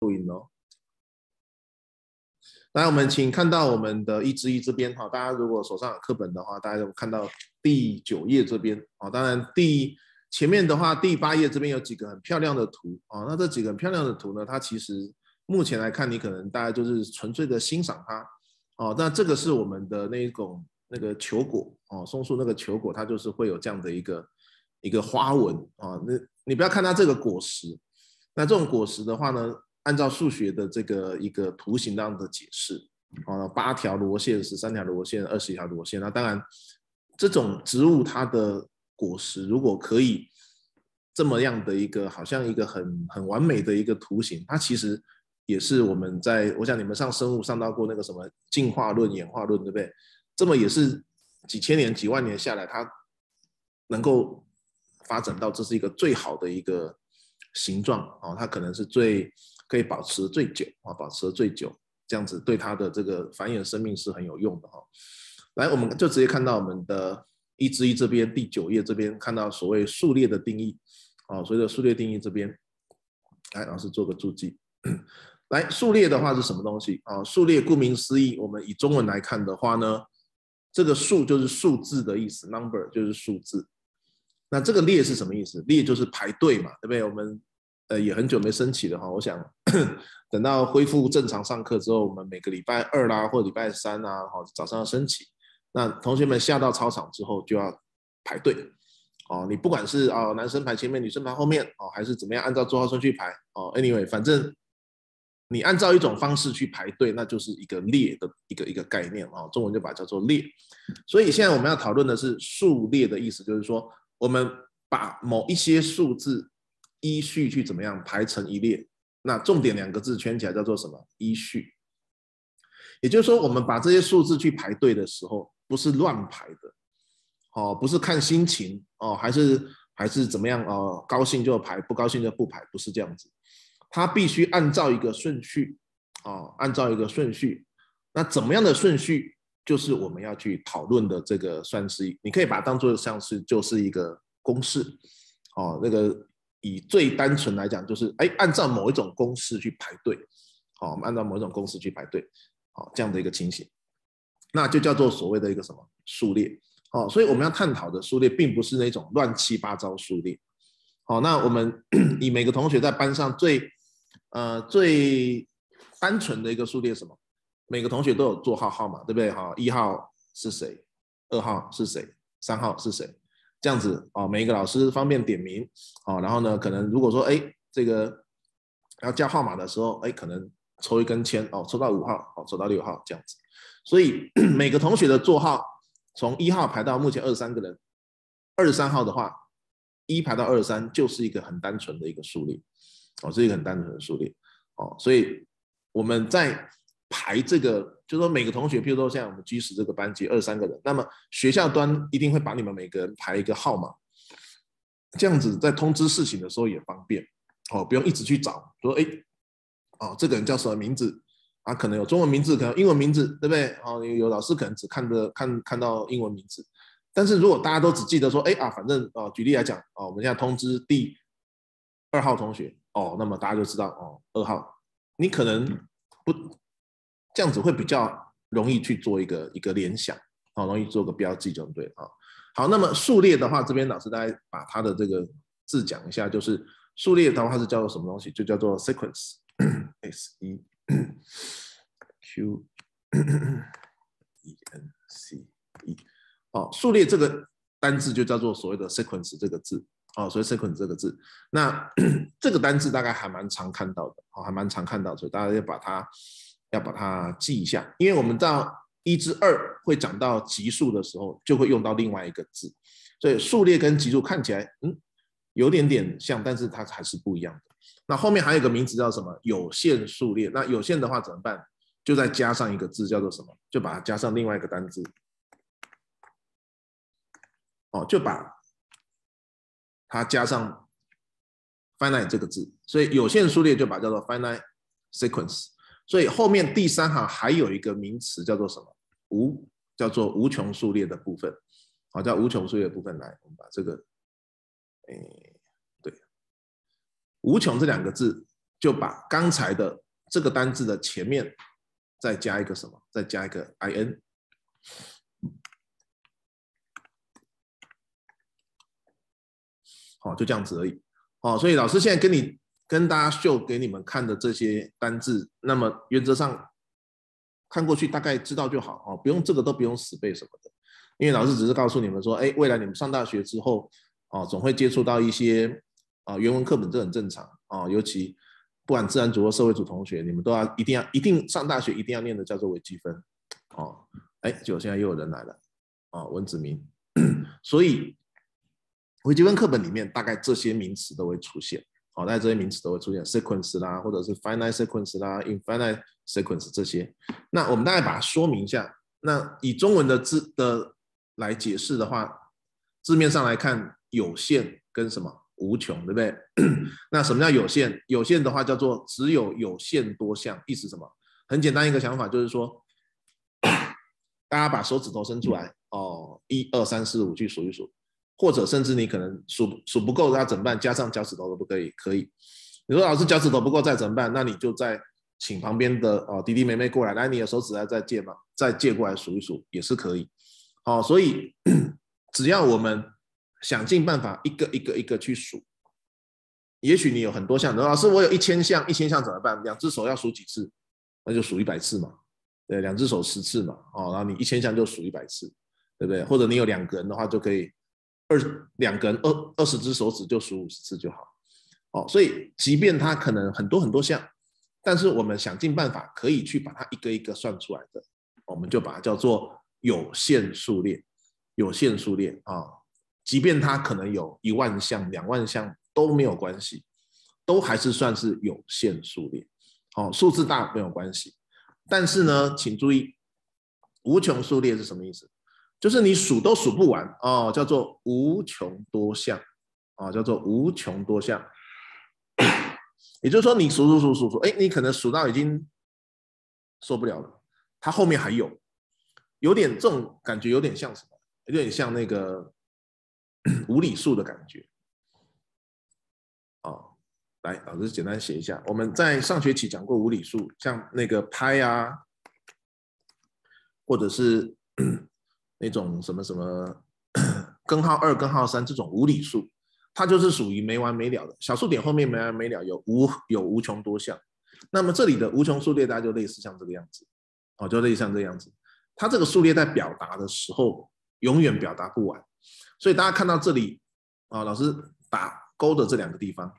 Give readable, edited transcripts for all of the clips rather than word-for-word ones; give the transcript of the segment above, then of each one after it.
来，我们请看到我们的1之1这边哈，大家如果手上有课本的话，大家就看到第9页这边啊。当然，前面的话第8页这边有几个很漂亮的图啊。那这几个很漂亮的图呢，它其实目前来看，你可能大家就是纯粹的欣赏它哦。那这个是我们的那个球果哦，松树那个球果，它就是会有这样的一个花纹啊。那你不要看它这个果实，那这种果实的话呢，按照数学的这个一个图形这样的解释，8条螺线、13条螺线、20条螺线。那当然，这种植物它的果实如果可以这么样的一个，好像一个很完美的一个图形，它其实也是我们我想你们上生物上到过那个什么进化论、演化论，对不对？这么也是几千年、几万年下来，它能够发展到这是一个最好的一个形状啊，它可能是可以保持最久啊，保持最久，这样子对它的这个繁衍生命是很有用的哈。来，我们就直接看到我们的1之1这边第9页这边看到所谓数列的定义啊，所谓的数列定义这边，来老师做个注记。来，数列的话是什么东西啊？数列顾名思义，我们以中文来看的话呢，这个数就是数字的意思 ，number 就是数字。那这个列是什么意思？列就是排队嘛，对不对？我们也很久没升旗了哈，我想等到恢复正常上课之后，我们每个礼拜2啦或者礼拜3啊，早上要升旗。那同学们下到操场之后就要排队哦，你不管是男生排前面，女生排后面哦，还是怎么样，按照座号顺序排哦 ，anyway， 反正你按照一种方式去排队，那就是一个列的一个概念啊，中文就把它叫做列。所以现在我们要讨论的是数列的意思，就是说我们把某一些数字依序去怎么样排成一列，那重点2个字圈起来叫做什么？依序。也就是说，我们把这些数字去排队的时候，不是乱排的哦，不是看心情哦，还是怎么样哦，高兴就排，不高兴就不排，不是这样子。它必须按照一个顺序哦，按照一个顺序。那怎么样的顺序，就是我们要去讨论的这个，算是你可以把它当做像是就是一个公式哦。那个以最单纯来讲，就是按照某一种公式去排队，哦，我们按照某一种公式去排队，哦，这样的一个情形，那就叫做所谓的一个什么数列哦。所以我们要探讨的数列，并不是那种乱七八糟数列。好，那我们以每个同学在班上最单纯的一个数列什么？每个同学都有座号码，对不对？哈，1号是谁？2号是谁？3号是谁？这样子哦，每一个老师方便点名哦。然后呢，可能如果说这个要叫号码的时候，可能抽一根签哦，抽到5号哦，抽到6号这样子。所以每个同学的座号从1号排到目前23个人，23号的话，1排到23就是一个很单纯的一个数列哦，是一个很单纯的数列哦。所以我们在排这个，就是说每个同学，譬如说像我们G10这个班级23个人，那么学校端一定会把你们每个人排一个号码，这样子在通知事情的时候也方便哦，不用一直去找说这个人叫什么名字啊？可能有中文名字，可能有英文名字，对不对？哦，有老师可能只看到英文名字，但是如果大家都只记得说，反正举例来讲我们现在通知第2号同学哦，那么大家就知道2号，你可能不这样子会比较容易去做一个联想，容易做个标记就对了啊。好，那么数列的话，这边老师大概把它的这个字讲一下，就是数列的话是叫做什么东西？就叫做 sequence，S E Q E N C E。数列这个单字就叫做所谓的 sequence 这个字所以 sequence 这个字，那这个单字大概还蛮常看到的还蛮常看到的，所以大家要把它记一下，因为我们到1之2会讲到级数的时候，就会用到另外一个字，所以数列跟级数看起来有点点像，但是它还是不一样的。那后面还有一个名词叫什么？有限数列。那有限的话怎么办？就再加上一个字叫做什么？就把它加上另外一个单字就把它加上 finite 这个字，所以有限数列就把它叫做 finite sequence。所以后面第3行还有一个名词叫做什么？叫做无穷数列的部分，叫无穷数列的部分。来，我们把这个，对，无穷这2个字就把刚才的这个单字的前面再加一个什么？再加一个 in。好，就这样子而已。好，所以老师现在跟大家秀给你们看的这些单字，那么原则上看过去大概知道就好哦，不用这个都不用死背什么的，因为老师只是告诉你们说，未来你们上大学之后哦，总会接触到一些原文课本，这很正常哦，尤其不管自然组或社会组同学，你们都要一定上大学一定要念的叫做微积分哦。结果现在又有人来了哦，文子明，所以微积分课本里面大概这些名词都会出现，大概这些名词都会出现 sequence 啦，或者是 finite sequence 啦 ，infinite sequence 这些。那我们大概把它说明一下。那以中文的字的来解释的话，字面上来看，有限跟什么无穷，对不对？那什么叫有限？有限的话叫做只有有限多项，意思什么？很简单一个想法就是说，大家把手指头伸出来，1、2、3、4、5去数一数。或者甚至你可能数不够，那怎么办？加上脚趾头都不可以？可以。你说老师脚趾头不够再怎么办？那你就再请旁边的弟弟妹妹过来，来你的手指再借嘛，再借过来数一数也是可以。所以只要我们想尽办法一个去数，也许你有很多项，老师我有1000项，1000项怎么办？2只手要数几次？那就数100次嘛，对，2只手10次嘛，然后你1000项就数100次，对不对？或者你有2个人的话就可以。2个人20只手指就数50次就好，所以即便它可能很多项，但是我们想尽办法可以去把它一个一个算出来的，我们就把它叫做有限数列。有限数列即便它可能有1万项、2万项都没有关系，都还是算是有限数列。数字大没有关系，但是呢，请注意，无穷数列是什么意思？就是你数都数不完叫做无穷多项叫做无穷多项。也就是说，你数，你可能数到已经受不了了，它后面还有点这种感觉，有点像什么？有点像那个无理数的感觉来，老师简单写一下，我们在上学期讲过无理数，像那个派或者是那种什么什么根号2、根号3这种无理数，它就是属于没完没了的，小数点后面没完没了，有无穷多项。那么这里的无穷数列大概就类似像这个样子，就类似像这个样子。它这个数列在表达的时候永远表达不完，所以大家看到这里老师打勾的这2个地方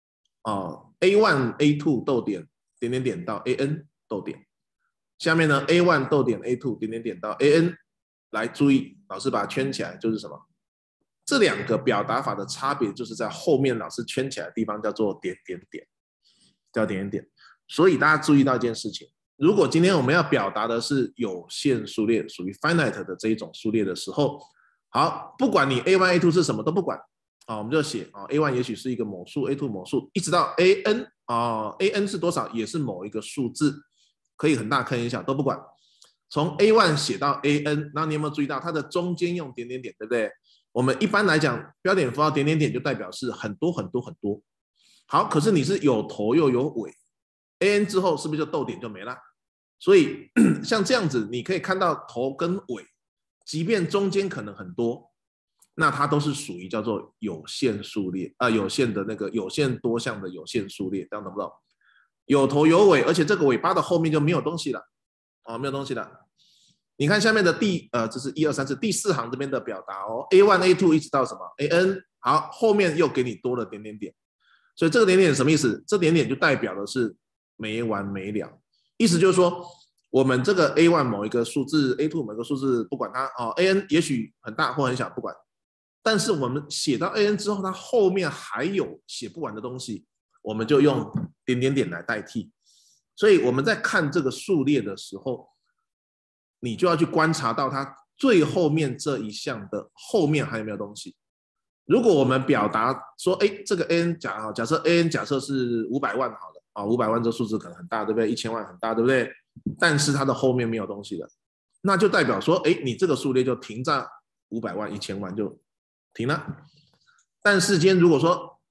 A1、A2 逗点点点点到 AN 逗点。下面呢 A1 逗点 A2 点点点到 AN， 来注意，老师把它圈起来，就是什么？这2个表达法的差别就是在后面老师圈起来的地方叫做点点点，叫点点点。所以大家注意到一件事情，如果今天我们要表达的是有限数列，属于 finite 的这一种数列的时候，好，不管你 A1、A2 是什么都不管我们就写A1 也许是一个某数 ，A2 某数，一直到 AN AN 是多少，也是某一个数字。可以很大，可以很小，都不管。从 A1 写到 AN， 然后你有没有注意到它的中间用点点点，对不对？我们一般来讲，标点符号点点点就代表是很多。好，可是你是有头又有尾 ，AN 之后是不是就逗点就没了？所以像这样子，你可以看到头跟尾，即便中间可能很多，那它都是属于叫做有限数列有限的那个有限多项的有限数列，这样懂不懂？有头有尾，而且这个尾巴的后面就没有东西了没有东西了。你看下面的这是1、2、3是第4行这边的表达A1、A2 一直到什么 AN， 好，后面又给你多了点点点，所以这个点点什么意思？这点点就代表的是没完没了，意思就是说我们这个 A1 某一个数字 ，A2 某一个数字，不管它AN 也许很大或很小，不管，但是我们写到 AN 之后，它后面还有写不完的东西，我们就用点点点来代替。所以我们在看这个数列的时候，你就要去观察到它最后面这一项的后面还有没有东西。如果我们表达说，这个 AN 假设 AN 假设是500万好了500万这数字可能很大，对不对？1000万很大，对不对？但是它的后面没有东西了，那就代表说，你这个数列就停在500万、1000万就停了。但是今天如果说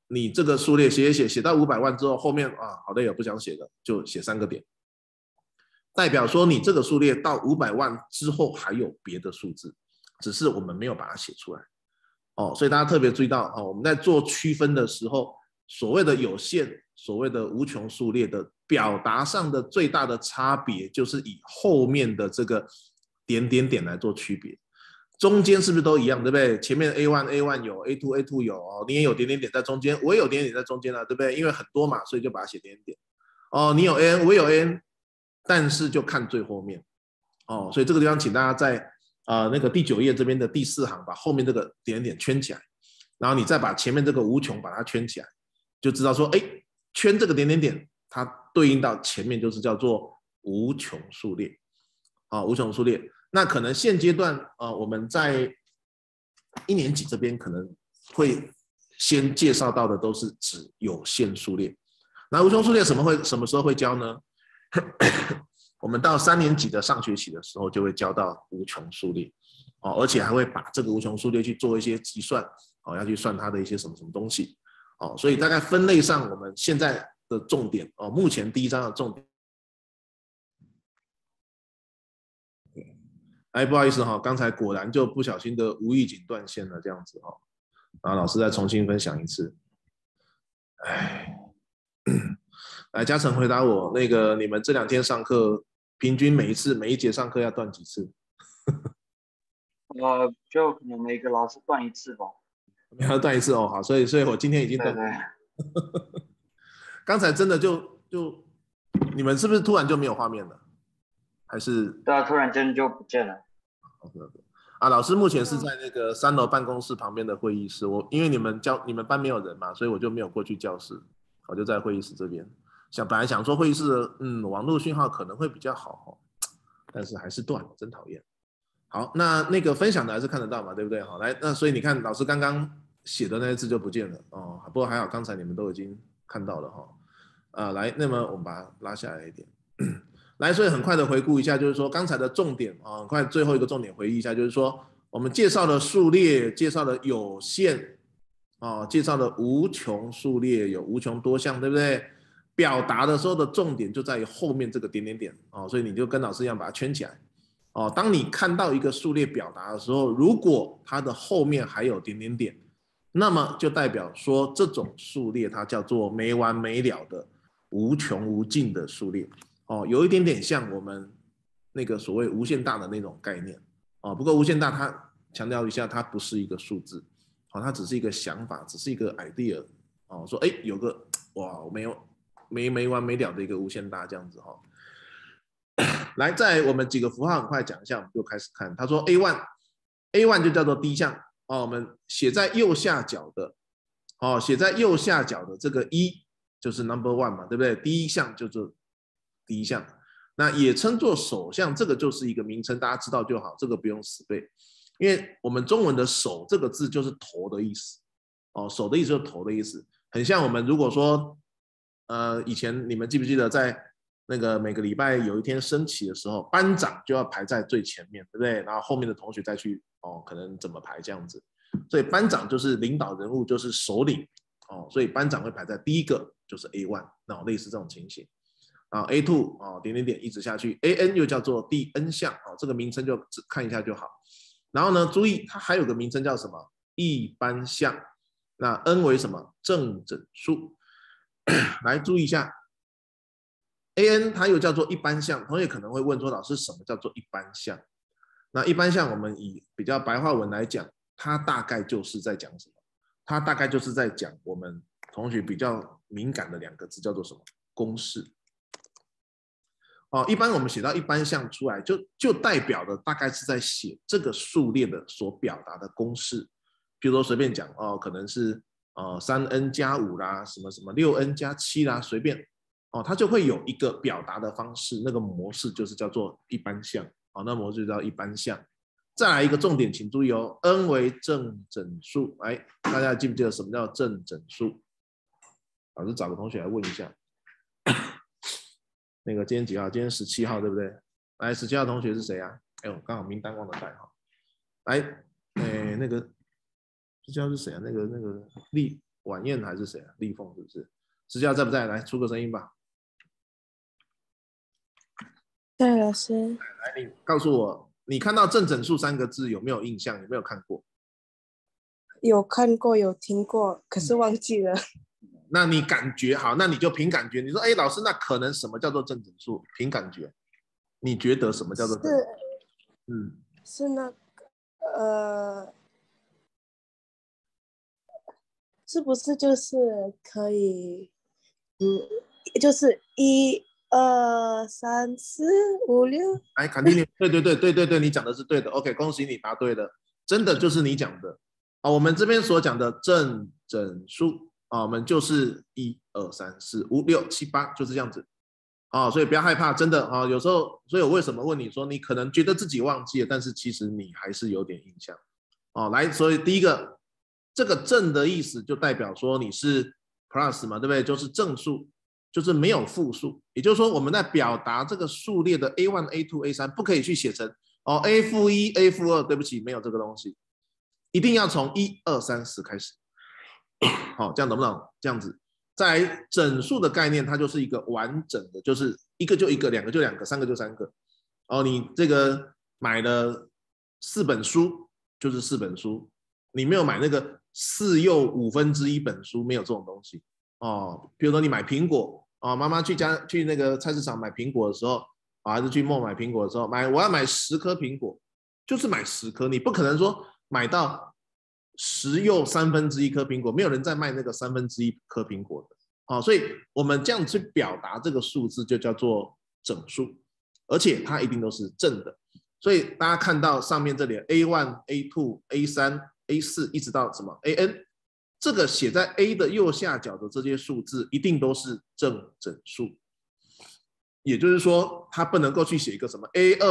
你这个数列写到500万之后，后面啊好累也不想写了，就写3个点，代表说你这个数列到500万之后还有别的数字，只是我们没有把它写出来。所以大家特别注意到我们在做区分的时候，所谓的有限，所谓的无穷数列的表达上的最大的差别，就是以后面的这个点点点来做区别。中间是不是都一样，对不对？前面 A1 有 A2 有你也有点点点在中间，我也有点点在中间了，对不对？因为很多嘛，所以就把它写点点点。你有 AN， 我有 AN， 但是就看最后面所以这个地方请大家在那个第9页这边的第4行把后面这个点点点圈起来，然后你再把前面这个无穷把它圈起来，就知道说，圈这个点点点，它对应到前面就是叫做无穷数列无穷数列。那可能现阶段我们在1年级这边可能会先介绍到的都是指有限数列。那无穷数列什么时候会教呢？我们到3年级的上学期的时候就会教到无穷数列而且还会把这个无穷数列去做一些计算要去算它的一些什么东西所以大概分类上我们现在的重点目前第1章的重点。不好意思刚才果然就不小心的无意间断线了这样子然后老师再重新分享一次。来，嘉诚回答我，那个你们这2天上课，平均每一节上课要断几次？ 就可能每个老师断1次吧。 每个断1次好，所以我今天已经断。 对。 刚才真的就你们是不是突然就没有画面了？还是？ 对啊，突然间就不见了。 老师目前是在那个3楼办公室旁边的会议室，因为你们班没有人嘛，所以我就没有过去教室，我就在会议室这边。本来想说会议室的网络讯号可能会比较好但是还是断了，真讨厌。好，那个分享的还是看得到嘛，对不对？好，来，那所以你看老师刚刚写的那些字就不见了不过还好刚才你们都已经看到了来，那么我们把它拉下来一点。来，所以很快的回顾一下，就是说刚才的重点很快最后一个重点回忆一下，就是说我们介绍了数列，介绍了有限介绍了无穷数列，有无穷多项，对不对？表达的时候的重点就在于后面这个点点点所以你就跟老师一样把它圈起来当你看到一个数列表达的时候，如果它的后面还有点点点，那么就代表说这种数列它叫做没完没了的无穷无尽的数列有一点点像我们那个所谓无限大的那种概念不过无限大它强调一下，它不是一个数字它只是一个想法，只是一个 idea说有个哇没完没了的一个无限大这样子来，在我们几个符号很快讲一下，我们就开始看。他说 A1 就叫做第一项我们写在右下角的写在右下角的这个1就是 number 1嘛，对不对？第一项就是第一项，那也称作首项，这个就是一个名称，大家知道就好，这个不用死背，因为我们中文的首这个字就是头的意思首的意思就是头的意思，很像我们如果说以前你们记不记得在那个每个礼拜有一天升旗的时候，班长就要排在最前面，对不对？然后后面的同学再去可能怎么排这样子，所以班长就是领导人物，就是首领所以班长会排在第一个，就是 A1， 类似这种情形A2 点点点一直下去 ，AN 又叫做第 N 项这个名称就只看一下就好。然后呢，注意它还有个名称叫什么？一般项。那 N 为什么？正整数。来注意一下 ，AN 它又叫做一般项。同学可能会问说，老师什么叫做一般项？那一般项我们以比较白话文来讲，它大概就是在讲什么？它大概就是在讲我们同学比较敏感的2个字，叫做什么？公式。一般我们写到一般项出来，就代表的大概是在写这个数列的所表达的公式。比如说随便讲可能是3n 加5啦，什么什么6n 加7啦，随便它就会有一个表达的方式，那个模式就是叫做一般项那模式就叫一般项。再来一个重点，请注意，n 为正整数。来，大家记不记得什么叫正整数？老师找个同学来问一下。那个今天几号？今天17号，对不对？来，17号同学是谁啊？我刚好名单忘了带来，那个17号是谁啊？那个晚宴还是谁啊？立凤是不是？石佳在不在？来出个声音吧。 对，老师。 来，你告诉我，你看到正整数3个字有没有印象？有没有看过？ 有看过，有听过，可是忘记了。 那你感觉好，那你就凭感觉。你说，哎，老师，那可能什么叫做正整数？凭感觉，你觉得什么叫做正整数？ 是那个是不是就是可以，就是1、2、3、4、5、6。 来，肯定对，你讲的是对的。OK， 恭喜你答对了，真的就是你讲的。我们这边所讲的正整数我们就是1、2、3、4、5、6、7、8，就是这样子。所以不要害怕，真的有时候，所以我为什么问你说，你可能觉得自己忘记了，但是其实你还是有点印象。来，所以第一个，这个正的意思就代表说你是 plus 嘛，对不对？就是正数，就是没有负数。也就是说，我们在表达这个数列的 A1、A2、A3，不可以去写成A-1、A-2，对不起，没有这个东西，一定要从1、2、3、4开始。这样懂不懂？这样子，在整数的概念，它就是一个完整的，就是一个就一个，两个就两个，三个就三个。你这个买了4本书，就是4本书，你没有买那个4又1/5本书，没有这种东西。比如说你买苹果妈妈去那个菜市场买苹果的时候还是去mall买苹果的时候，我要买10颗苹果，就是买10颗，你不可能说买到10又1/3颗苹果，没有人在卖那个1/3颗苹果的。所以我们这样去表达这个数字就叫做整数，而且它一定都是正的。所以大家看到上面这里 A1、A2、A3、A4 一直到什么 AN， 这个写在 A 的右下角的这些数字一定都是正整数。也就是说，它不能够去写一个什么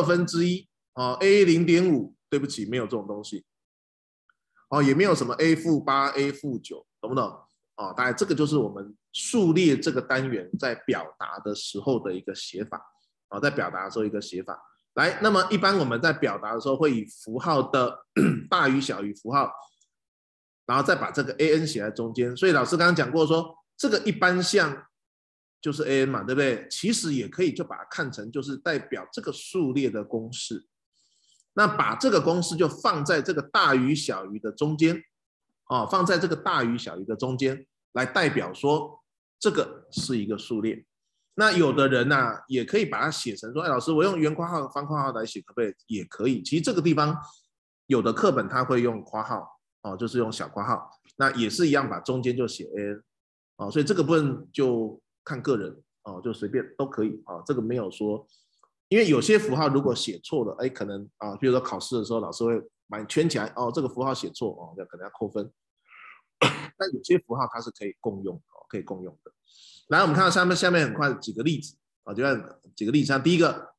A1/2A0.5， 对不起，没有这种东西。也没有什么 A-8、A-9， 懂不懂？大概这个就是我们数列这个单元在表达的时候的一个写法。在表达的时候一个写法。来，那么一般我们在表达的时候会以符号的大于小于符号，然后再把这个 AN 写在中间。所以老师刚刚讲过说，这个一般项就是 AN 嘛，对不对？其实也可以就把它看成就是代表这个数列的公式。那把这个公式就放在这个大于小于的中间，放在这个大于小于的中间，来代表说这个是一个数列。那有的人也可以把它写成说，老师，我用圆括号、方括号来写，可不可以？也可以。其实这个地方有的课本它会用括号，就是用小括号，那也是一样，把中间就写 AN，所以这个部分就看个人，就随便都可以，这个没有说。因为有些符号如果写错了，可能比如说考试的时候，老师会把你圈起来，这个符号写错，可能要扣分。但有些符号它是可以共用，可以共用的。来，我们看到下面很快几个例子，就看几个例子。像第一个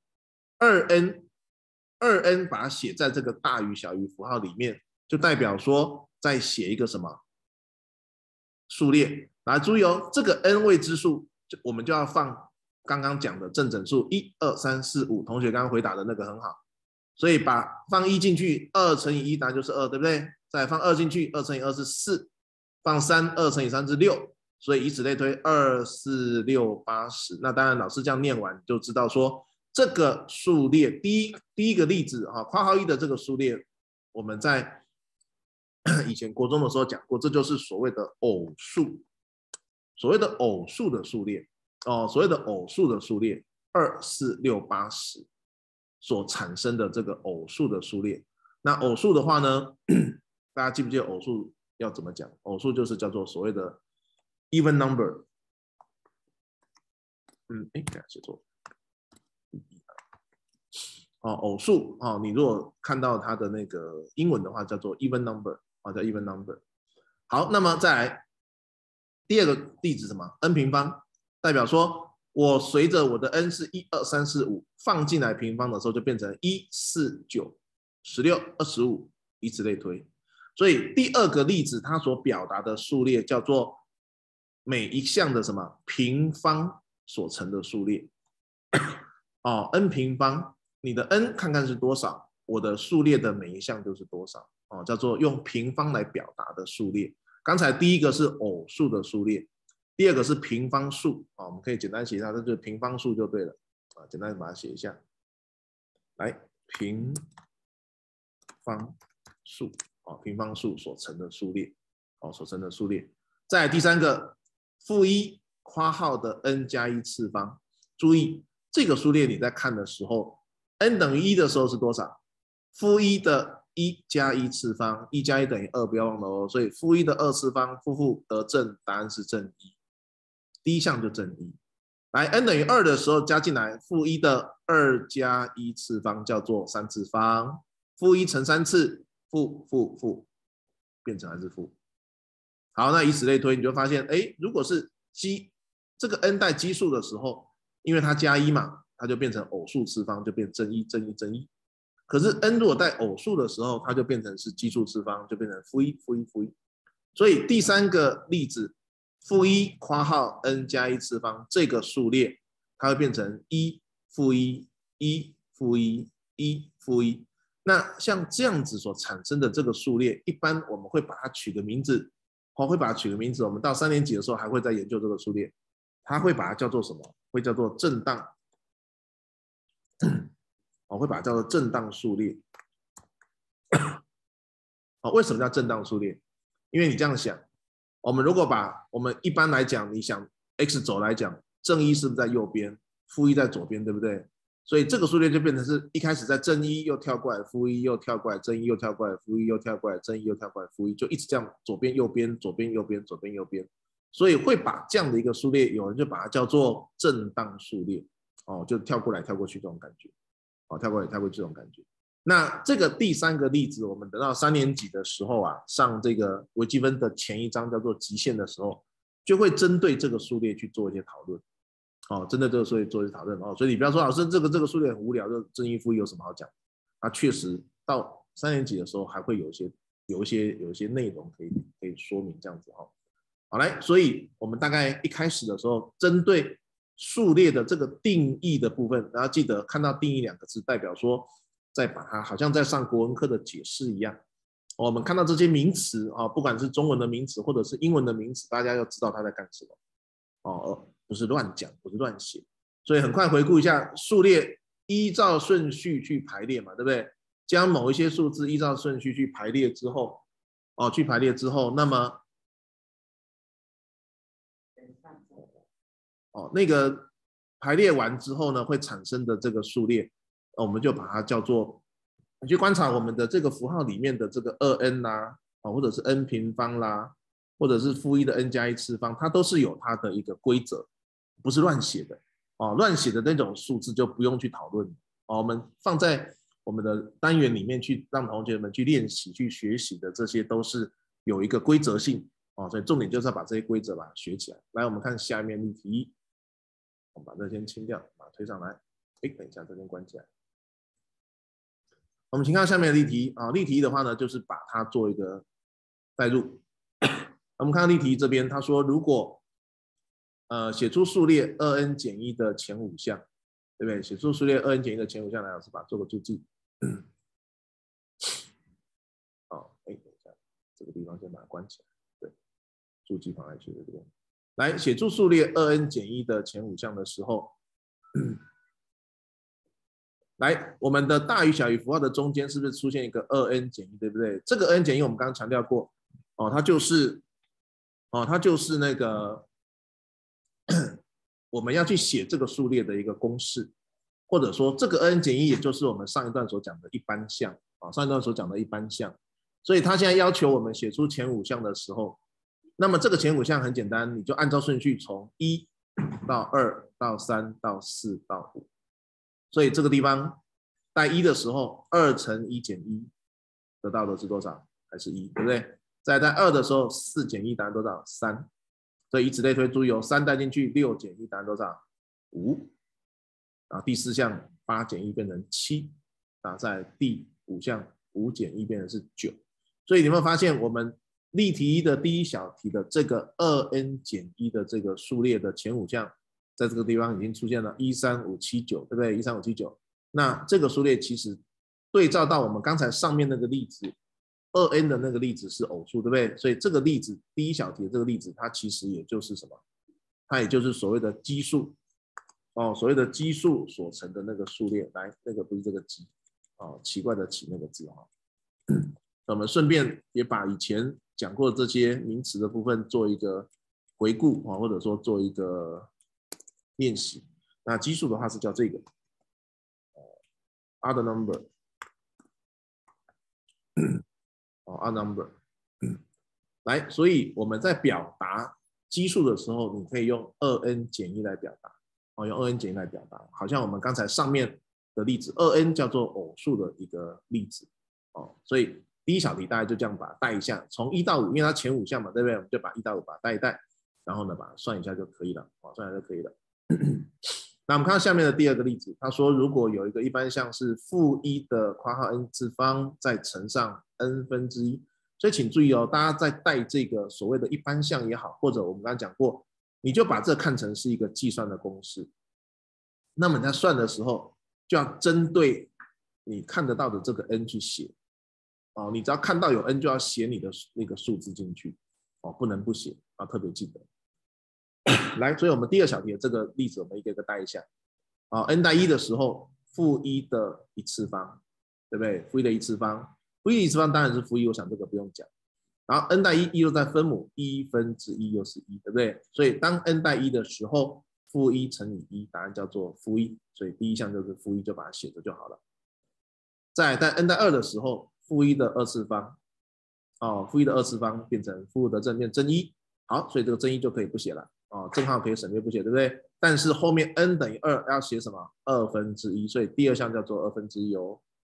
2n 把它写在这个大于小于符号里面，就代表说在写一个什么数列。来，注意这个 n 位之数，我们就要放刚刚讲的正整数1、2、3、4、5，同学刚刚回答的那个很好，所以放1进去，2乘以1当然就是2，对不对？再放2进去，2乘以2是4，放3，2乘以3是6，所以以此类推，2、4、6、8、10。那当然老师这样念完就知道说，这个数列第一个例子括号1的这个数列，我们在以前国中的时候讲过，这就是所谓的偶数，所谓的偶数的数列。所谓的偶数的数列2、4、6、8、10所产生的这个偶数的数列。那偶数的话呢，大家记不记得偶数要怎么讲？偶数就是叫做所谓的 even number。写错。偶数你如果看到它的那个英文的话，叫做 even number，叫 even number。好，那么再来第二个例子什么 ？n 平方。代表说我随着我的 n 是1、2、3、4、5放进来平方的时候，就变成1、4、9、16、25，以此类推。所以第二个例子它所表达的数列叫做每一项的什么平方所成的数列。n 平方，你的 n 看看是多少，我的数列的每一项就是多少，叫做用平方来表达的数列。 刚才第一个是偶数的数列，第二个是平方数啊，我们可以简单写一下，这就是平方数就对了啊，简单把它写一下。来，平方数啊，平方数所乘的数列哦，所乘的数列。再来第三个，负一括号的 n 加1次方。注意这个数列你在看的时候 ，n 等于1的时候是多少？负一的1加1次方，1加1等于2，不要忘了哦。所以负一的2次方，负得正，答案是正1。第一项就正1。来 n 等于2的时候加进来，负一的2加1次方叫做3次方，负1乘3次，负，变成还是负。好，那以此类推，你就发现，哎，如果是这个 n 带奇数的时候，因为它加1嘛，它就变成偶数次方，就变正1。可是 n 如果带偶数的时候，它就变成是奇数次方，就变成负一。所以第三个例子，负一括号 n 加1次方这个数列，它会变成1负1负1。那像这样子所产生的这个数列，一般我们会把它取个名字，我们到3年级的时候还会再研究这个数列，它会把它叫做什么？会叫做震荡。我会把它叫做震荡数列。为什么叫震荡数列？因为你这样想，我们如果把我们一般来讲，你想 x 轴来讲，正1是不是在右边，负1在左边，对不对？所以这个数列就变成是一开始在正1又跳过来，负1又跳过来，正1又跳过来，负1又跳过来，正1又跳过来，负1就一直这样左边右边，左边右边，左边右边。所以会把这样的一个数列，有人就把它叫做震荡数列，就跳过来跳过去这种感觉，跳过来跳过去这种感觉。那这个第三个例子，我们等到3年级的时候啊，上这个微积分的前一章叫做极限的时候，就会针对这个数列去做一些讨论，针对这个数列做一些讨论所以你不要说老师这个数列很无聊，就正一负一有什么好讲？确实到3年级的时候还会有一些内容可以说明这样子好来，所以我们大概一开始的时候，针对数列的这个定义的部分，大家记得看到定义2个字，代表说再把它好像在上国文课的解释一样，我们看到这些名词不管是中文的名词或者是英文的名词，大家要知道它在干什么不是乱讲，不是乱写。所以很快回顾一下，数列依照顺序去排列嘛，对不对？将某一些数字依照顺序去排列之后，那么那个排列完之后呢，会产生的这个数列，我们就把它叫做，你去观察我们的这个符号里面的这个2n 啦，或者是 n 平方啦，或者是负1的 n 加1次方，它都是有它的一个规则，不是乱写的乱写的那种数字就不用去讨论我们放在我们的单元里面去让同学们去练习去学习的，这些都是有一个规则性所以重点就是要把这些规则把它学起来。来，我们看下面例题，我们把这先清掉，把它推上来。等一下，这边关起来。我们请看下面的例题例题的话呢，就是把它做一个代入。我们看到例题这边，他说如果写出数列 2n 减1的前5项，对不对？写出数列 2n 减1的前5项来，老师把它做个注记。等一下，这个地方先把它关起来。对，注记放在这边。来，写出数列 2n 减1的前5项的时候，来，我们的大于小于符号的中间是不是出现一个 2n 减1，对不对？这个 n 减1我们刚刚强调过，它就是那个我们要去写这个数列的一个公式，或者说这个 n 减1也就是我们上一段所讲的一般项所以他现在要求我们写出前5项的时候，那么这个前5项很简单，你就按照顺序从1到2到3到4到5。所以这个地方带1的时候，2乘1减1得到的是多少？还是1，对不对？再带2的时候，4减1答案多少？3。所以以此类推，注意3带进去，6减1答案多少？5。然后第4项8减1变成7，在第5项5减1变成是9。所以你有没有发现，我们例题1的第1小题的这个 2n 减1的这个数列的前5项，在这个地方已经出现了13579，对不对？13579。那这个数列其实对照到我们刚才上面那个例子， 2n 的那个例子是偶数，对不对？所以这个例子第一小题的这个例子，它其实也就是什么？它也就是所谓的奇数所谓的奇数所成的那个数列。来，那个不是这个奇奇怪的奇那个字那我们顺便也把以前讲过这些名词的部分做一个回顾或者说做一个练习。那奇数的话是叫这个odd number odd number 来，所以我们在表达奇数的时候，你可以用2n 减1来表达用2n 减1来表达，好像我们刚才上面的例子 2n 叫做偶数的一个例子所以第一小题大概就这样把它带一下，从1到5，因为它前5项嘛，对不对？我们就把1到5把它带一带，然后呢把它算一下就可以了算一下就可以了那我们看到下面的第二个例子，他说如果有一个一般项是-1的括号 n 次方再乘上 n 分之一，所以请注意大家在带这个所谓的一般项也好，或者我们刚才讲过，你就把这看成是一个计算的公式，那么你在算的时候就要针对你看得到的这个 n 去写你只要看到有 n 就要写你的那个数字进去不能不写特别记得来，所以我们第二小题的这个例子我们一个一个带一下n 带1的时候-1的一次方，对不对？-1的一次方，-1的一次方当然是-1，我想这个不用讲。然后 n 带1又在分母1分之一又是1，对不对？所以当 n 带1的时候-1乘以1，答案叫做-1，所以第一项就是-1，就把它写着就好了。再来在 n 带2的时候-1的二次方-1的二次方变成负的正变正1，好，所以这个正1就可以不写了正号可以省略不写，对不对？但是后面 n 等于2要写什么？2分之一，所以第二项叫做2分之一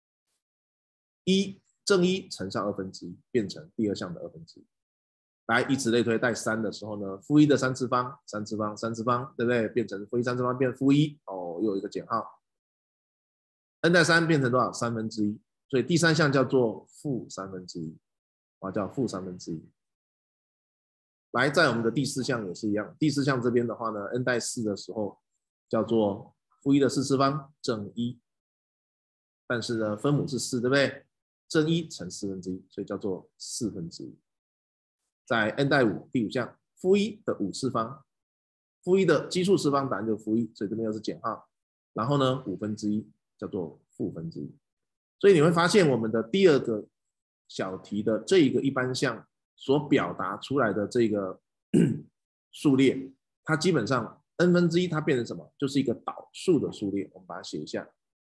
正1乘上2分之一变成第二项的2分之一。来，以此类推，带3的时候呢-1的3次方3次方3次方，对不对？变成-1 3次方变-1又有一个减号。n 带3变成多少？3分之一，所以第三项叫做-3分之一叫-3分之一。来，在我们的第四项也是一样，第四项这边的话呢 n 带4的时候叫做-1的4次方正1，但是呢分母是4，对不对？正1乘4分之一，所以叫做4分之一。在 n 带5第5项-1的5次方，-1的奇数次方答案就是-1，所以这边又是减号，然后呢5分之一叫做负分之一。所以你会发现我们的第二个小题的这一个一般项所表达出来的这个数列，它基本上 n 分之一它变成什么？就是一个导数的数列，我们把它写一下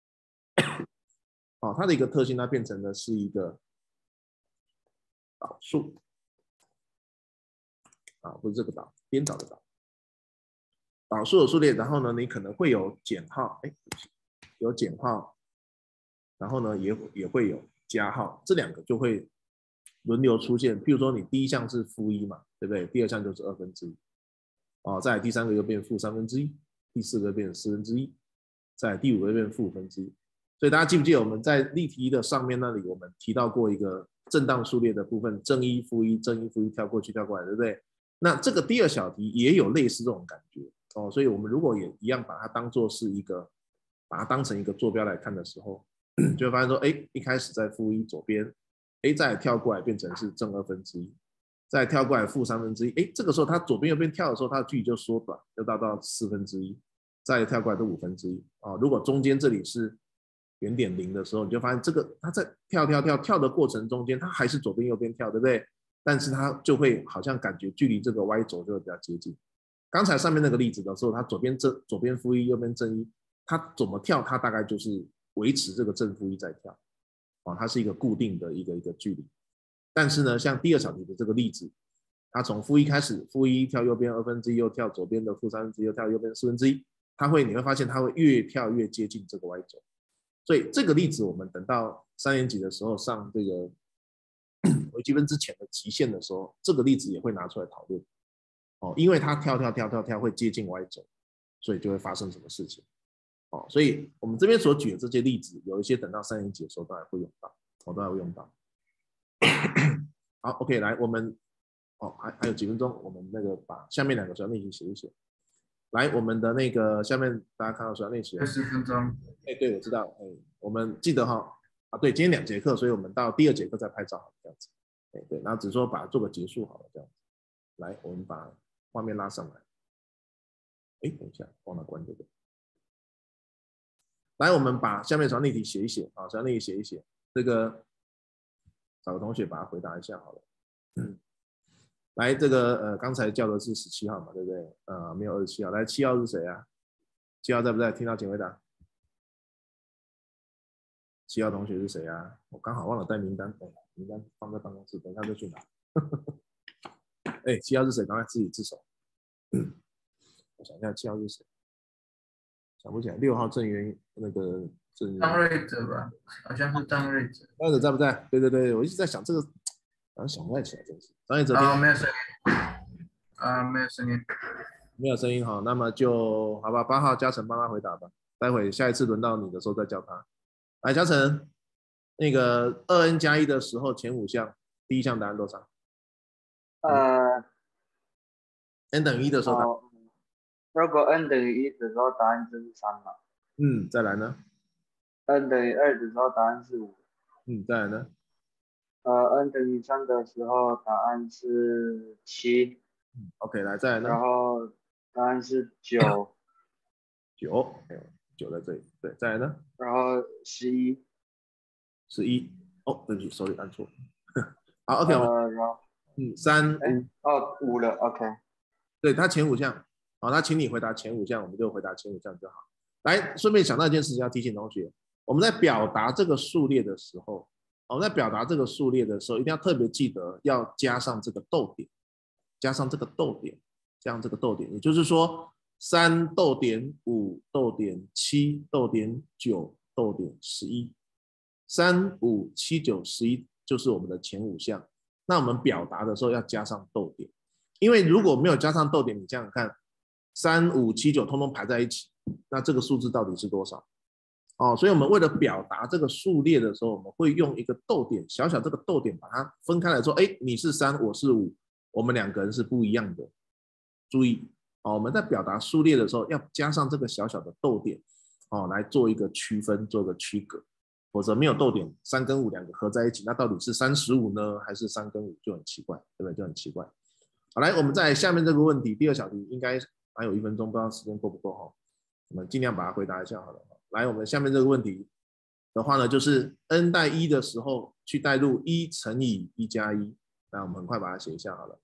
它的一个特性它变成的是一个导数不是这个导，颠倒的导，导数的数列，然后呢你可能会有减号有减号，然后呢也会有加号，这两个就会轮流出现。譬如说你第一项是-1嘛，对不对？第二项就是2分之一再来第三个又变-3分之一，第四个变4分之一，再来第五个又变-5分之一。所以大家记不记得我们在例题的上面那里我们提到过一个正当数列的部分，正1负1正1负1跳过去跳过来，对不对？那这个第二小题也有类似这种感觉所以我们如果也一样把它当做是一个，把它当成一个坐标来看的时候，就会发现说一开始在-1左边再来跳过来变成是正2分之一，再来跳过来-3分之一，这个时候它左边右边跳的时候它的距离就缩短，就到4分之一，再来跳过来都5分之一如果中间这里是原点0的时候，你就发现这个它在跳的过程中间它还是左边右边跳，对不对？但是它就会好像感觉距离这个 y 轴就会比较接近。刚才上面那个例子的时候，它左边-1右边正1，它怎么跳它大概就是维持这个正-1在跳它是一个固定的一个距离。但是呢像第二小题的这个例子，它从-1开始，-1跳右边2分之一，又跳左边的-3分之一，又跳右边4分之一，你会发现它会越跳越接近这个 y 轴。所以这个例子我们等到3年级的时候上这个微积分之前的极限的时候，这个例子也会拿出来讨论因为它跳会接近 y 轴，所以就会发生什么事情所以我们这边所举的这些例子，有一些等到3年级的时候都还会用到好 OK， 来我们还有几分钟，我们那个把下面2个主要练习写一写。来，我们的那个下面大家看到主要练习 20分钟。 对，我知道我们记得啊，对，今天2节课，所以我们到第2节课再拍照好了，这样子。对，然后只是说把它做个结束好了，这样子。来，我们把画面拉上来。等一下，忘了关这个。来，我们把下面小例题写一写啊，小例题写一写。这个找个同学把它回答一下好了。来，这个刚才叫的是17号嘛，对不对？没有27号。来，7号是谁啊？7号在不在？听到请回答。7号同学是谁啊？我刚好忘了带名单，名单放在办公室，等一下就去拿。7号是谁？赶快自己自首。我想一下，7号是谁？想不起来。6号郑源那个张瑞哲吧，好像是张瑞哲。 张瑞哲在不在？对，我一直在想这个，好像想不太起来，真是。张瑞哲没有声音。没有声音。 没有声音哈，那么就好吧。8号嘉诚帮他回答吧。待会下一次轮到你的时候再叫他。来，嘉诚，那个2n加1的时候前5项，第一项答案多少？n 等于1的时候如果 n 等于1的时候，答案就是3嘛。 再来呢 n 等于2的时候，答案是5。 再来呢 n 等于3的时候，答案是7。 OK， 来再来呢？ 然后答案是9。 9在这里，对，再来呢？ 然后11。 对不起，手里按错。好 ，OK， 然后 3、5。 5了 ，OK。 对，他前5项，好，他请你回答前5项，我们就回答前5项就好。来，顺便想到一件事情要提醒同学，我们在表达这个数列的时候，一定要特别记得要加上这个逗点，加上这个逗点，也就是说3逗点5逗点7逗点9逗点11。3、5、7、9、11就是我们的前5项。那我们表达的时候要加上逗点，因为如果没有加上逗点，你想想看，3、5、7、9通通排在一起，那这个数字到底是多少？所以我们为了表达这个数列的时候，我们会用一个逗点，小小这个逗点把它分开来说，你是3，我是5，我们2个人是不一样的。注意，我们在表达数列的时候要加上这个小小的逗点，来做一个区分，做一个区隔。否则没有逗点，3跟52个合在一起，那到底是35呢，还是3跟5就很奇怪，对不对？就很奇怪。好，来，我们在下面这个问题，第2小题应该还有1分钟，不知道时间够不够哈，我们尽量把它回答一下好了。来，我们下面这个问题的话呢，就是 n 带1的时候去代入1乘以1加1，那我们很快把它写一下好了。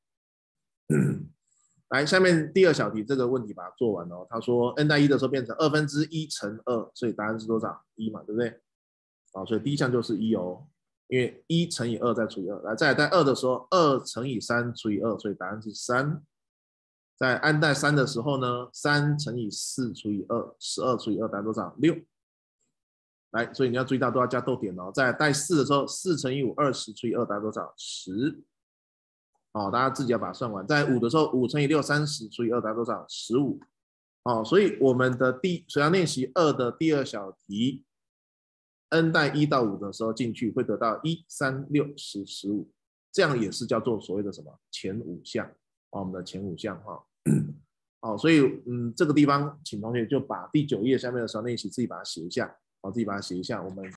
来，下面第2小题这个问题把它做完哦。他说 n 带1的时候变成1/2乘2，所以答案是多少？1嘛，对不对？所以第一项就是1哦，因为1乘以2再除以2。来，再来带2的时候，2乘以3除以2，所以答案是3。在按带3的时候呢，3乘以4除以2，12除以2答案多少？6。来，所以你要注意到都要加逗点哦。在带4的时候，4乘以5 20除以2答案多少？10。大家自己要把它算完。在5的时候，5乘以6 30除以2答案多少？15。所以我们的水量练习2的第2小题。n 带1到5的时候进去会得到1、3、6、10、15，这样也是叫做所谓的什么前5项我们的前5项所以这个地方请同学就把第9页下面的小练习自己把它写一下，自己把它写一下。我们